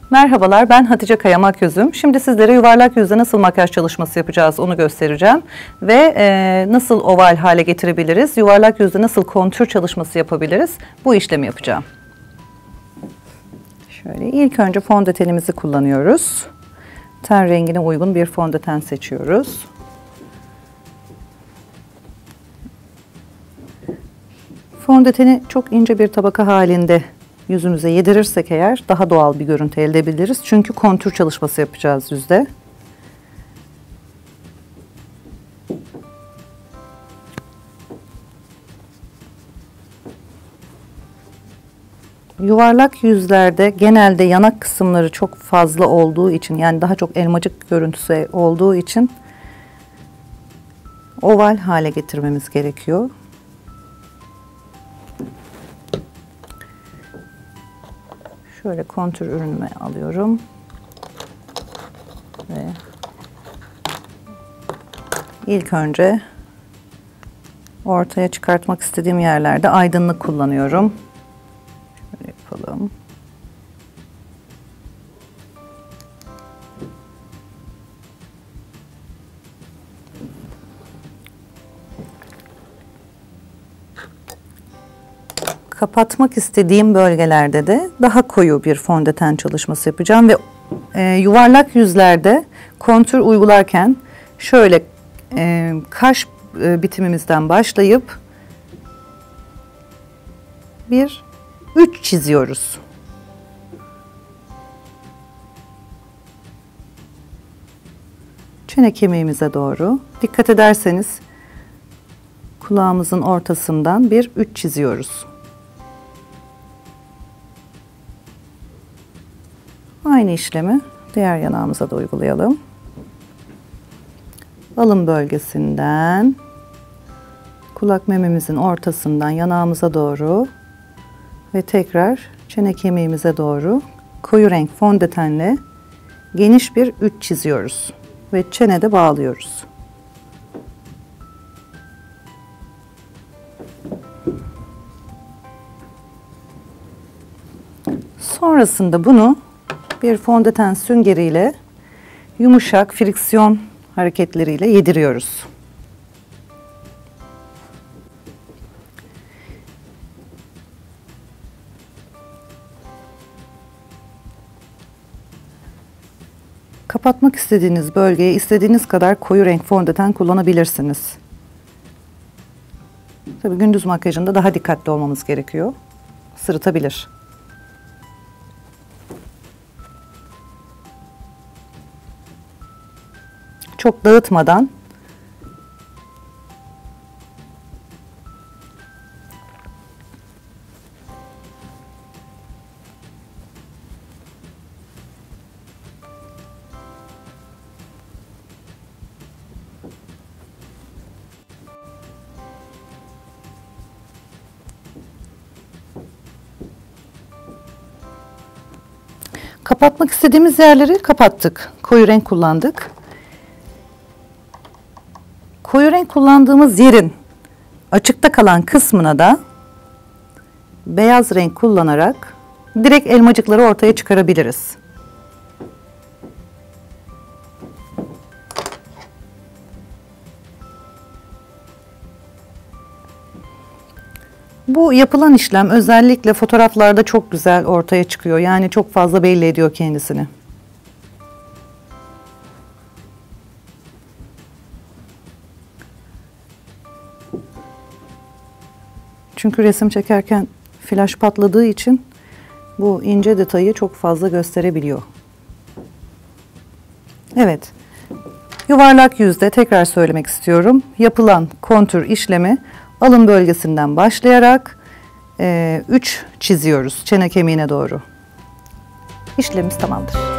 Merhabalar, ben Hatice Kaya Makyözüm. Şimdi sizlere yuvarlak yüzde nasıl makyaj çalışması yapacağız onu göstereceğim. Ve nasıl oval hale getirebiliriz, yuvarlak yüzde nasıl kontür çalışması yapabiliriz, bu işlemi yapacağım. Şöyle ilk önce fondötenimizi kullanıyoruz. Ten rengine uygun bir fondöten seçiyoruz. Fondöteni çok ince bir tabaka halinde yüzümüze yedirirsek eğer daha doğal bir görüntü elde edebiliriz. Çünkü kontür çalışması yapacağız yüzde. Yuvarlak yüzlerde genelde yanak kısımları çok fazla olduğu için, yani daha çok elmacık görüntüsü olduğu için oval hale getirmemiz gerekiyor. Şöyle kontür ürünümü alıyorum ve ilk önce ortaya çıkartmak istediğim yerlerde aydınlık kullanıyorum. Şöyle yapalım. Kapatmak istediğim bölgelerde de daha koyu bir fondöten çalışması yapacağım ve yuvarlak yüzlerde kontür uygularken şöyle kaş bitimimizden başlayıp bir 3 çiziyoruz. Çene kemiğimize doğru. Dikkat ederseniz kulağımızın ortasından bir 3 çiziyoruz. Aynı işlemi diğer yanağımıza da uygulayalım. Alın bölgesinden kulak mememizin ortasından yanağımıza doğru ve tekrar çene kemiğimize doğru koyu renk fondötenle geniş bir 3 çiziyoruz ve çenede bağlıyoruz. Sonrasında bunu bir fondöten süngeriyle yumuşak friksiyon hareketleriyle yediriyoruz. Kapatmak istediğiniz bölgeye istediğiniz kadar koyu renk fondöten kullanabilirsiniz. Tabii gündüz makyajında daha dikkatli olmamız gerekiyor. Sırıtabilir. Çok dağıtmadan kapatmak istediğimiz yerleri kapattık. Koyu renk kullandık. Koyu renk kullandığımız yerin açıkta kalan kısmına da beyaz renk kullanarak direkt elmacıkları ortaya çıkarabiliriz. Bu yapılan işlem özellikle fotoğraflarda çok güzel ortaya çıkıyor. Yani çok fazla belli ediyor kendisini. Çünkü resim çekerken flash patladığı için bu ince detayı çok fazla gösterebiliyor. Evet, yuvarlak yüzde tekrar söylemek istiyorum. Yapılan kontür işlemi alın bölgesinden başlayarak 3 çiziyoruz çene kemiğine doğru. İşlemimiz tamamdır.